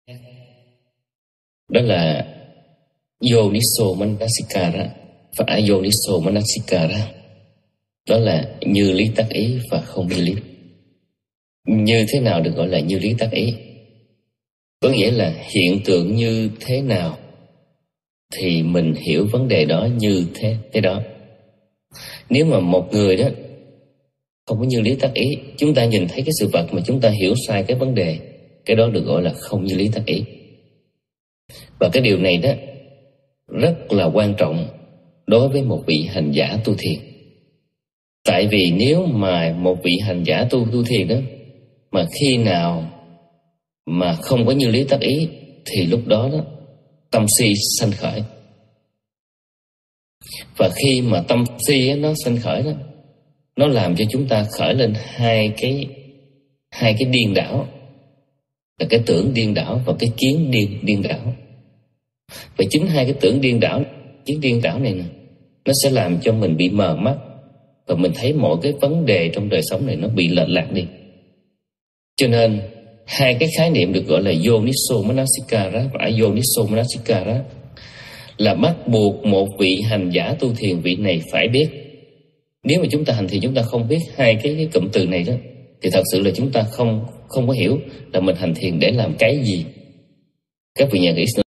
Đó là Yoniso Manasikara và Yoniso Manasikara. Đó là như lý tác ý và không như lý. Như thế nào được gọi là như lý tác ý? Có nghĩa là hiện tượng như thế nào thì mình hiểu vấn đề đó như thế đó. Nếu mà một người đó không có như lý tác ý, chúng ta nhìn thấy cái sự vật mà chúng ta hiểu sai cái vấn đề, cái đó được gọi là không như lý tác ý. Và cái điều này đó rất là quan trọng đối với một vị hành giả tu thiền. Tại vì nếu mà một vị hành giả tu thiền đó mà khi nào mà không có như lý tác ý thì lúc đó tâm si sanh khởi. Và khi mà tâm si nó sanh khởi đó, nó làm cho chúng ta khởi lên hai cái điên đảo, là cái tưởng điên đảo và cái kiến điên đảo. Và chính hai cái tưởng điên đảo, kiến điên đảo này nè, nó sẽ làm cho mình bị mờ mắt và mình thấy mọi cái vấn đề trong đời sống này nó bị lệch lạc đi. Cho nên hai cái khái niệm được gọi là Yoniso Manasikara và Ayoniso Manasikara là bắt buộc một vị hành giả tu thiền vị này phải biết. Nếu mà chúng ta hành thiền chúng ta không biết hai cái cụm từ này đó thì thật sự là chúng ta không có hiểu là mình hành thiền để làm cái gì. Các vị nhà nghĩ